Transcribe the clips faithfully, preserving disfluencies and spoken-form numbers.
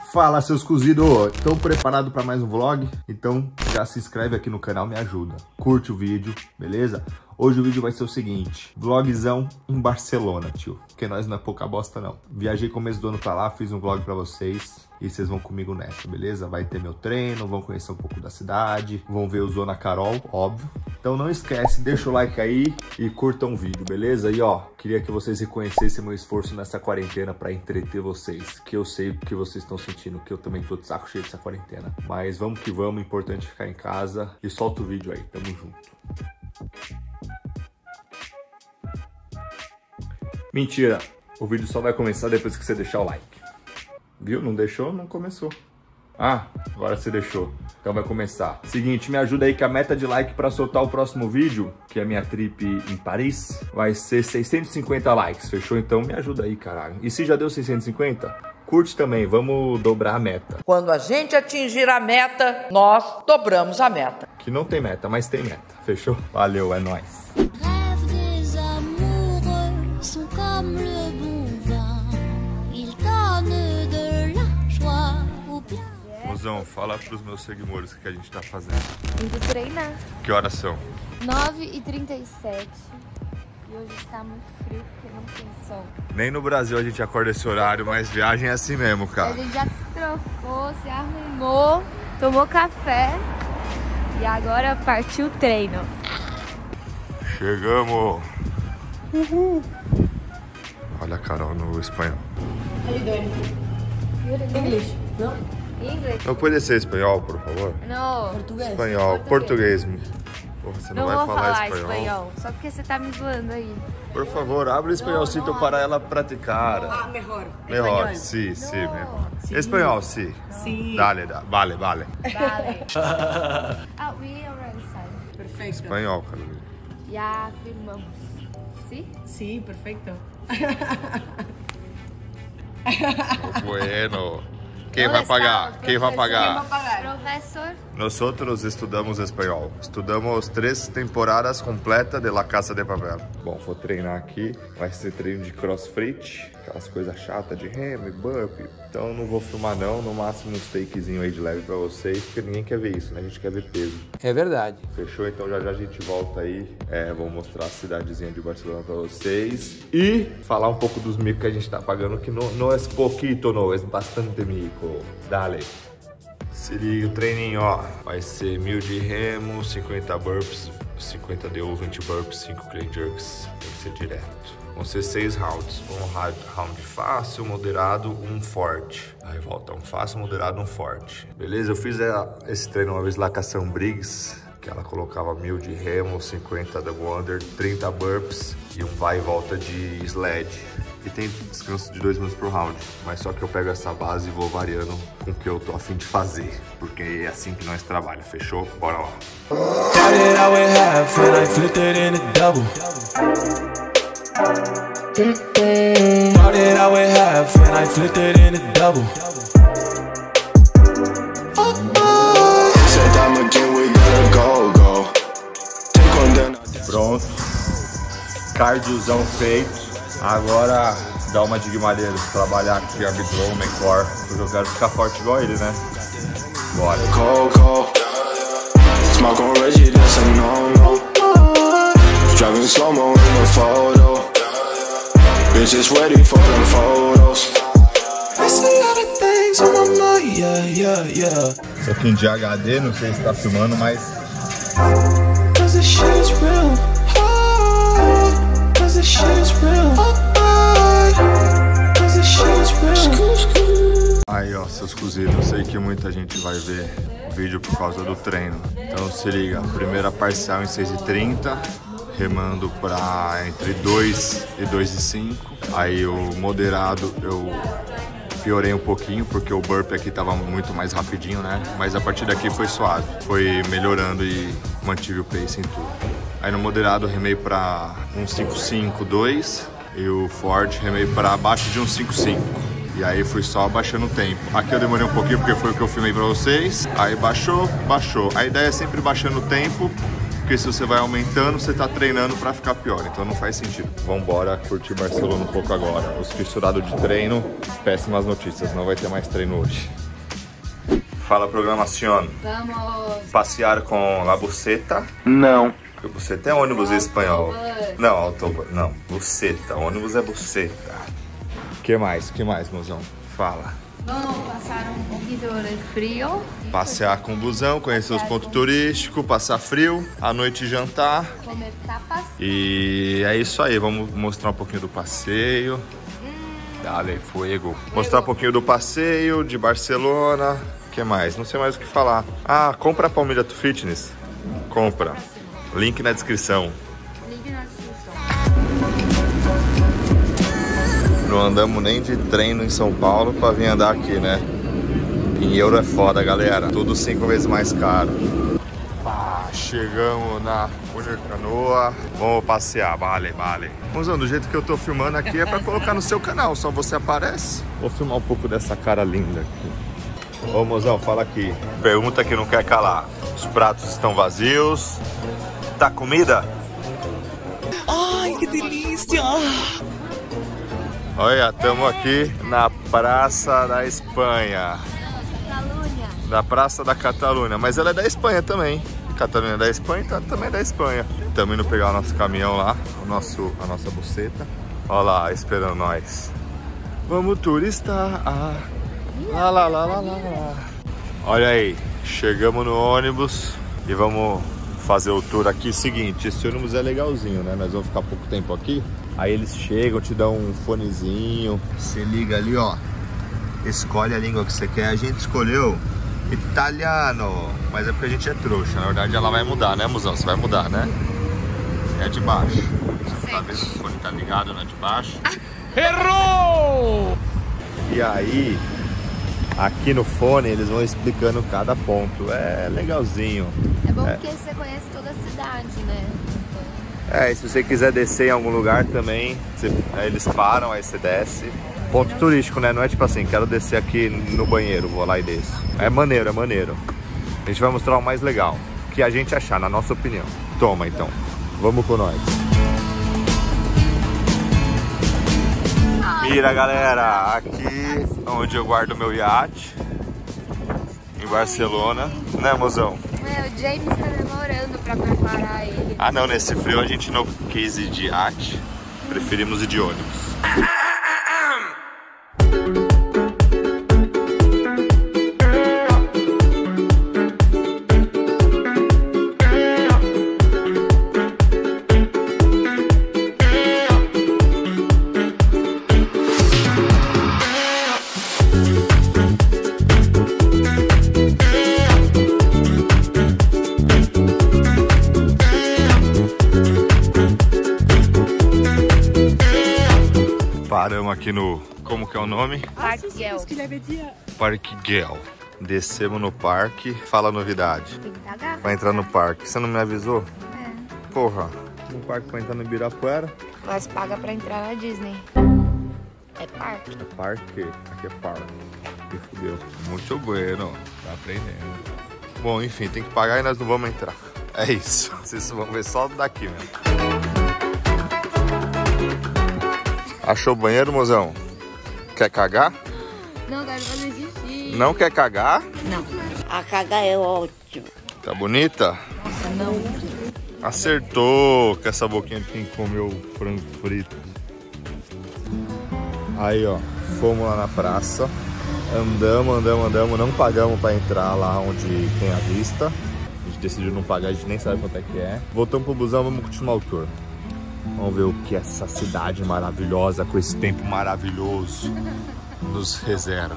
Fala, seus cozidos! Estão preparados para mais um vlog? Então já se inscreve aqui no canal, me ajuda. Curte o vídeo, beleza? Hoje o vídeo vai ser o seguinte, vlogzão em Barcelona, tio. Porque nós não é pouca bosta, não. Viajei começo do ano pra lá, fiz um vlog pra vocês. E vocês vão comigo nessa, beleza? Vai ter meu treino, vão conhecer um pouco da cidade. Vão ver o Zona Carol, óbvio. Então não esquece, deixa o like aí e curtam o vídeo, beleza? E ó, queria que vocês reconhecessem meu esforço nessa quarentena pra entreter vocês. Que eu sei o que vocês estão sentindo, que eu também tô de saco cheio dessa quarentena. Mas vamos que vamos, importante ficar em casa. E solta o vídeo aí, tamo junto. Mentira, o vídeo só vai começar depois que você deixar o like. Viu? Não deixou? Não começou. Ah, agora você deixou. Então vai começar. Seguinte, me ajuda aí que a meta de like para soltar o próximo vídeo, que é a minha trip em Paris, vai ser seiscentos e cinquenta likes, fechou? Então me ajuda aí, caralho. E se já deu seiscentos e cinquenta, curte também, vamos dobrar a meta. Quando a gente atingir a meta, nós dobramos a meta. Que não tem meta, mas tem meta, fechou? Valeu, é nóis. Mozão, fala pros meus seguidores o que a gente tá fazendo. Indo treinar. Que horas são? nove e trinta e sete. E hoje está muito frio porque não tem sol. Nem no Brasil a gente acorda esse horário, mas viagem é assim mesmo, cara. A gente já se trocou, se arrumou, tomou café e agora partiu o treino. Chegamos! Uhul! Olha a Carol no espanhol. English, não? Inglês? Não pode ser espanhol, por favor? Não. Português. Espanhol, português. Porra, você não, Não vai vou falar, falar espanhol. espanhol, só porque você tá me zoando aí. Por favor, abre o espanholcito para ela praticar. Ah, melhor. Melhor, sim, sim, melhor. Espanhol, sim. Sim. Dale, dale, vale, vale. Vale. Ah, we already started. Perfecto. Espanhol, Carolina. Já firmamos. Sim? Sí, perfecto. Bueno. Quem Onde vai está pagar? o Quem vai pagar? Professor. Nosotros estudamos espanhol. Estudamos três temporadas completas de La Casa de Papel. Bom, vou treinar aqui. Vai ser treino de crossfit. Aquelas coisas chatas de remo e bump. Então não vou filmar não. No máximo uns takezinho aí de leve pra vocês. Porque ninguém quer ver isso, né? A gente quer ver peso. É verdade. Fechou? Então já já a gente volta aí. É, vou mostrar a cidadezinha de Barcelona pra vocês. E falar um pouco dos micos que a gente tá pagando. Que não, não é pouquito, não. É bastante mico. Dale. Se liga o treininho, ó. Vai ser mil de remo, cinquenta burpees, cinquenta D U, vinte burpees, cinco clean jerks. Tem que ser direto. Vão ser seis rounds. Um round fácil, moderado, um forte. Aí volta um fácil, moderado, um forte. Beleza? Eu fiz esse treino uma vez lá com a Sam Briggs, que ela colocava mil de remo, cinquenta double under, trinta burpees e um vai e volta de sled. E tem descanso de dois minutos por round. Mas só que eu pego essa base e vou variando com o que eu tô a fim de fazer. Porque é assim que nós trabalhamos, fechou? Bora lá. Pronto. Cardiozão feito. Agora dá uma de Guimarães, trabalhar aqui abdômen, core, porque eu quero ficar forte igual ele, né? Bora. Isso aqui de H D, não sei se tá filmando, mas... Aí ó, seus cozidos, eu sei que muita gente vai ver o vídeo por causa do treino. Então se liga, primeira parcial em seis e trinta, remando pra entre dois e dois e cinco. Aí o moderado eu piorei um pouquinho porque o burp aqui tava muito mais rapidinho, né? Mas a partir daqui foi suave, foi melhorando e mantive o pace em tudo. Aí no moderado eu remei pra um cinco cinco dois e o forte remei pra abaixo de um cinco cinco. E aí fui só abaixando o tempo. Aqui eu demorei um pouquinho porque foi o que eu filmei pra vocês. Aí baixou, baixou. A ideia é sempre baixando o tempo, porque se você vai aumentando, você tá treinando pra ficar pior, então não faz sentido. Vambora curtir Barcelona um pouco agora. Os fissurados de treino, péssimas notícias, não vai ter mais treino hoje. Fala, programação. Vamos. Passear com la buceta? Não. Buceta é ônibus em espanhol. Não, autobus. Não, buceta. Ônibus é buceta. Que mais? Que mais, mozão? Fala. Vamos passar um pouquinho de frio. Passear com o busão, conhecer os pontos turísticos, passar frio, à noite jantar. Comer tapas. E é isso aí, vamos mostrar um pouquinho do passeio. Dale, fuego. Mostrar um pouquinho do passeio, de Barcelona. O que mais? Não sei mais o que falar. Ah, compra a Palmilha to Fitness. Compra. Link na descrição. Link na descrição. Não andamos nem de treino em São Paulo pra vir andar aqui, né? Em euro é foda, galera. Tudo cinco vezes mais caro. Ah, chegamos na Canoa. Vamos passear, vale, vale. Mozão, do jeito que eu tô filmando aqui é pra colocar no seu canal, só você aparece. Vou filmar um pouco dessa cara linda aqui. Ô, mozão, fala aqui. Pergunta que não quer calar. Os pratos estão vazios. Tá comida? Ai, que delícia! Olha, estamos aqui na Praça da Espanha. Catalunha. Da Praça da Catalunha, mas ela é da Espanha também. Catalunha é da Espanha, então também é da Espanha. Estamos indo pegar o nosso caminhão lá, o nosso, a nossa buceta. Olha lá, esperando nós. Vamos turistar. Ah, lá, lá, lá, lá, lá. Olha aí, chegamos no ônibus e vamos fazer o tour aqui. Seguinte, esse ônibus é legalzinho, né? Nós vamos ficar pouco tempo aqui. Aí eles chegam, te dão um fonezinho. Você liga ali, ó. Escolhe a língua que você quer. A gente escolheu italiano, mas é porque a gente é trouxa. Na verdade ela vai mudar, né, musão? Você vai mudar, né? É de baixo. Você tá vendo se o fone tá ligado, não é de baixo? Errou! E aí, aqui no fone eles vão explicando cada ponto. É legalzinho. É bom É. porque você conhece toda a cidade, né? É, e se você quiser descer em algum lugar também, você, aí eles param, aí você desce. Ponto turístico, né? Não é tipo assim, quero descer aqui no banheiro, vou lá e desço. É maneiro, é maneiro. A gente vai mostrar o mais legal, o que a gente achar, na nossa opinião. Toma, então. Vamos com nós. Mira, galera, aqui onde eu guardo meu iate, em Barcelona. Né, mozão? É, o James tá demorando pra preparar ele. Ah não, nesse frio a gente não quis ir de iate, preferimos ir de ônibus. Paramos aqui no... como que é o nome? Parque Guel. Parque Guel. Descemos no parque. Fala a novidade. Tem que pagar. Vai entrar no parque. Você não me avisou? É. Porra. No parque pra entrar no Ibirapuera. Mas paga pra entrar na Disney. É parque. É parque. Aqui é parque. Me fudeu. Muito bueno. Tá aprendendo. Bom, enfim, tem que pagar e nós não vamos entrar. É isso. Vocês vão ver só daqui mesmo. Achou o banheiro, mozão? Quer cagar? Não, quero fazer xixi. Não quer cagar? Não, a caga é ótimo. Tá bonita? Nossa, não. Acertou com essa boquinha de quem comeu frango frito. Aí, ó, fomos lá na praça. Andamos, andamos, andamos. Não pagamos pra entrar lá onde tem a vista. A gente decidiu não pagar, a gente nem sabe quanto é que é. Voltamos pro busão, vamos continuar o tour. Vamos ver o que essa cidade maravilhosa, com esse tempo maravilhoso, nos reserva.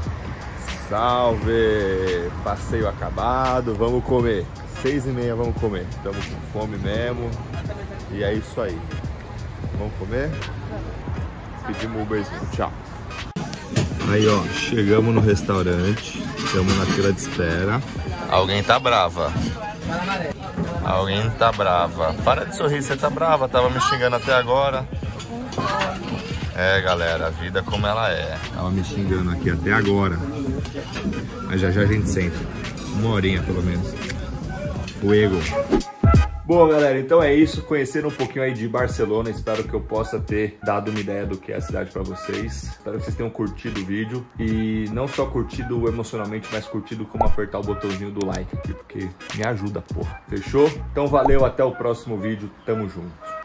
Salve! Passeio acabado, vamos comer. Seis e meia vamos comer. Estamos com fome mesmo. E é isso aí. Vamos comer? Pedimos um Uberzinho. Tchau. Aí, ó, chegamos no restaurante. Estamos na fila de espera. Alguém tá brava. Alguém tá brava. Para de sorrir, você tá brava. Tava me xingando até agora. É, galera, a vida como ela é. Tava me xingando aqui até agora. Mas já já a gente senta. Uma horinha, pelo menos. Fuego. Bom, galera, então é isso. Conheceram um pouquinho aí de Barcelona. Espero que eu possa ter dado uma ideia do que é a cidade pra vocês. Espero que vocês tenham curtido o vídeo. E não só curtido emocionalmente, mas curtido como apertar o botãozinho do like aqui, porque me ajuda, porra. Fechou? Então valeu, até o próximo vídeo. Tamo junto.